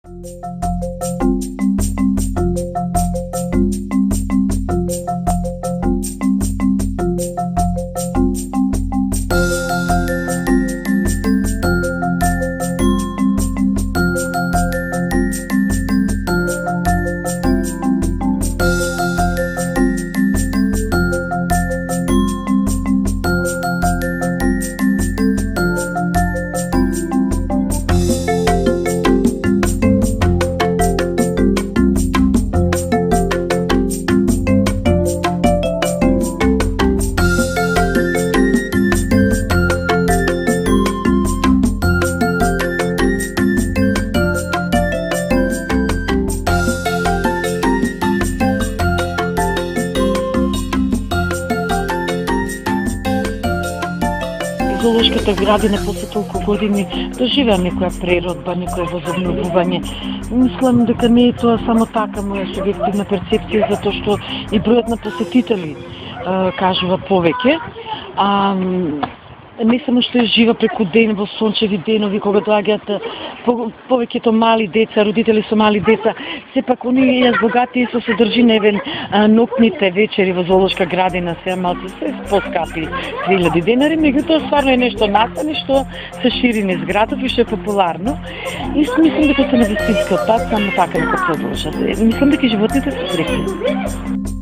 Зоолошката градина после толку години доживеа некоја преродба, некоја возобновување. Мислам дека не е тоа само така моја субјективна перцепција, затоа што и бројот на посетители кажува повеќе. Не само што е жива преку ден во сончеви денови кога доаѓаат повеќето мали деца, родители со мали деца, сепак оние ја збогатии со содржина, ноќните вечери во зоолошка градина се малку се поскапи 3000 денари, меѓутоа стварно е нешто настани што се шири низ градов и што е популарно. И мислам дека се на вистинскиот пат, само така дека продолжат. Мислам дека животните се среќни.